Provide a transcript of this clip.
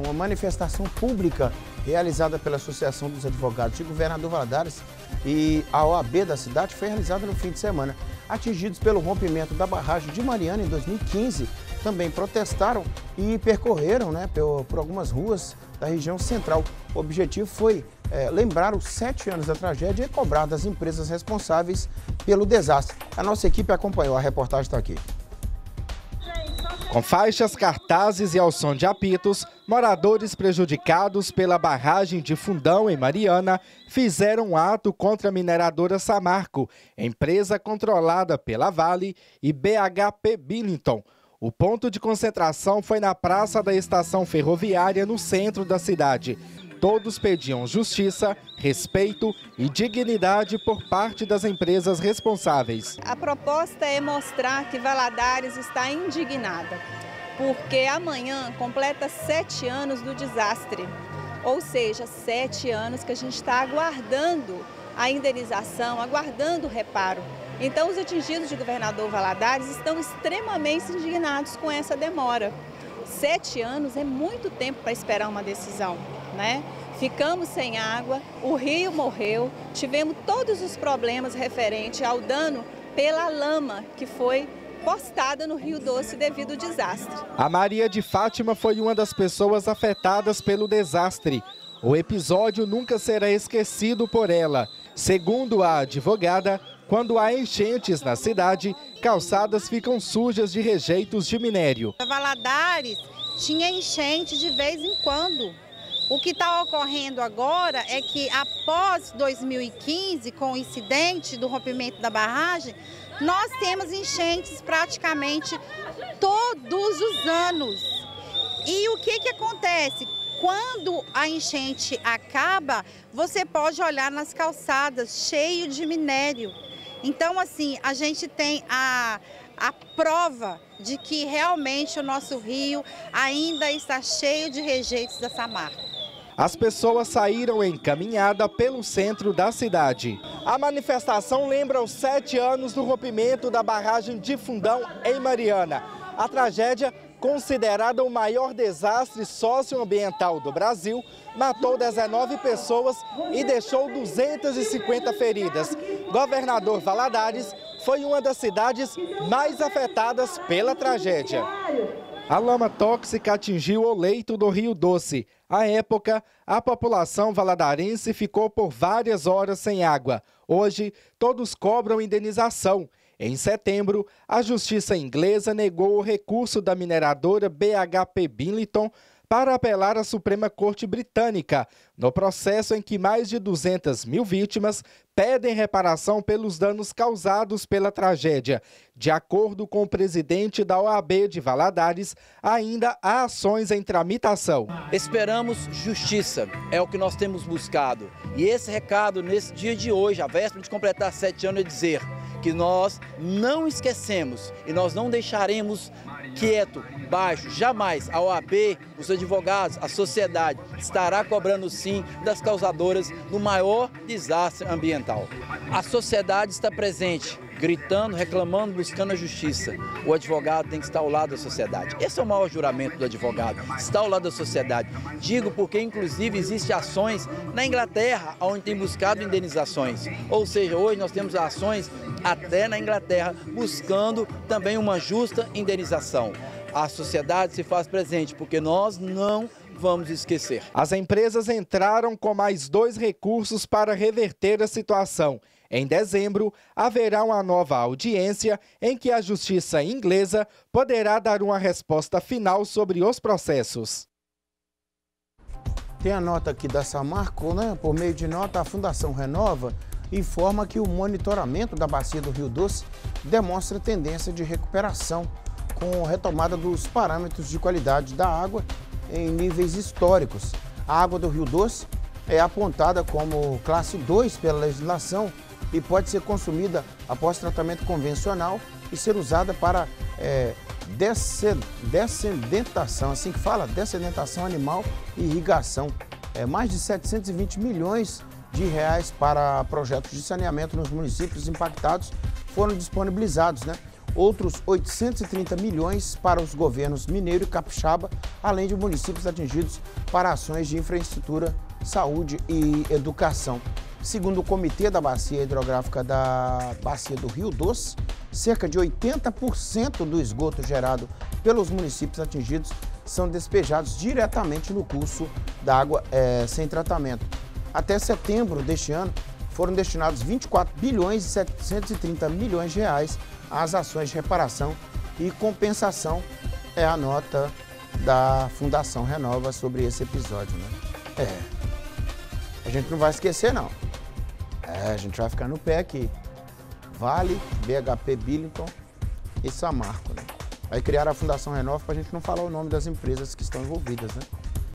uma manifestação pública realizada pela Associação dos Advogados de Governador Valadares e a OAB da cidade foi realizada no fim de semana. Atingidos pelo rompimento da barragem de Mariana em 2015, também protestaram e percorreram por algumas ruas da região central. O objetivo foi lembrar os 7 anos da tragédia e cobrar das empresas responsáveis pelo desastre. A nossa equipe acompanhou, a reportagem está aqui. Com faixas, cartazes e ao som de apitos, moradores prejudicados pela barragem de Fundão, em Mariana, fizeram um ato contra a mineradora Samarco, empresa controlada pela Vale e BHP Billiton. O ponto de concentração foi na praça da estação ferroviária, no centro da cidade. Todos pediam justiça, respeito e dignidade por parte das empresas responsáveis. A proposta é mostrar que Valadares está indignada, porque amanhã completa 7 anos do desastre. Ou seja, 7 anos que a gente está aguardando a indenização, aguardando o reparo. Então, os atingidos de Governador Valadares estão extremamente indignados com essa demora. 7 anos é muito tempo para esperar uma decisão, né? Ficamos sem água, o rio morreu, tivemos todos os problemas referentes ao dano pela lama que foi postada no Rio Doce devido ao desastre. A Maria de Fátima foi uma das pessoas afetadas pelo desastre. O episódio nunca será esquecido por ela. Segundo a advogada, quando há enchentes na cidade, calçadas ficam sujas de rejeitos de minério. Valadares tinha enchente de vez em quando. O que está ocorrendo agora é que após 2015, com o incidente do rompimento da barragem, nós temos enchentes praticamente todos os anos. E o que acontece? Quando a enchente acaba, você pode olhar nas calçadas cheio de minério. Então, assim, a gente tem a prova de que realmente o nosso rio ainda está cheio de rejeitos da Samarco. As pessoas saíram em caminhada pelo centro da cidade. A manifestação lembra os 7 anos do rompimento da barragem de Fundão, em Mariana. A tragédia, considerada o maior desastre socioambiental do Brasil, matou 19 pessoas e deixou 250 feridas. Governador Valadares foi uma das cidades mais afetadas pela tragédia. A lama tóxica atingiu o leito do Rio Doce. À época, a população valadarense ficou por várias horas sem água. Hoje, todos cobram indenização. Em setembro, a justiça inglesa negou o recurso da mineradora BHP Billiton para apelar à Suprema Corte Britânica, no processo em que mais de 200 mil vítimas pedem reparação pelos danos causados pela tragédia. De acordo com o presidente da OAB de Valadares, ainda há ações em tramitação. Esperamos justiça, é o que nós temos buscado. E esse recado, nesse dia de hoje, a véspera de completar 7 anos, é dizer que nós não esquecemos e nós não deixaremos quieto, baixo, jamais. A OAB, os advogados, a sociedade estará cobrando sim das causadoras do maior desastre ambiental. A sociedade está presente, gritando, reclamando, buscando a justiça. O advogado tem que estar ao lado da sociedade. Esse é o maior juramento do advogado, estar ao lado da sociedade. Digo porque, inclusive, existem ações na Inglaterra, onde tem buscado indenizações. Ou seja, hoje nós temos ações até na Inglaterra, buscando também uma justa indenização. A sociedade se faz presente, porque nós não vamos esquecer. As empresas entraram com mais 2 recursos para reverter a situação. Em dezembro, haverá uma nova audiência em que a justiça inglesa poderá dar uma resposta final sobre os processos. Tem a nota aqui da Samarco, né? Por meio de nota, a Fundação Renova informa que o monitoramento da bacia do Rio Doce demonstra tendência de recuperação, com retomada dos parâmetros de qualidade da água em níveis históricos. A água do Rio Doce é apontada como classe 2 pela legislação e pode ser consumida após tratamento convencional e ser usada para dessedentação, assim que fala, dessedentação animal e irrigação. Mais de 720 milhões de reais para projetos de saneamento nos municípios impactados foram disponibilizados, né? outros 830 milhões para os governos Mineiro e Capixaba, além de municípios atingidos para ações de infraestrutura, saúde e educação. Segundo o Comitê da Bacia Hidrográfica da Bacia do Rio Doce, cerca de 80% do esgoto gerado pelos municípios atingidos são despejados diretamente no curso da água sem tratamento. Até setembro deste ano, foram destinados 24 bilhões e 730 milhões de reais às ações de reparação e compensação. É a nota da Fundação Renova sobre esse episódio, né? A gente não vai esquecer, não. A gente vai ficar no pé aqui. Vale, BHP Billiton e Samarco, né? Vai criar a Fundação Renova para a gente não falar o nome das empresas que estão envolvidas, né?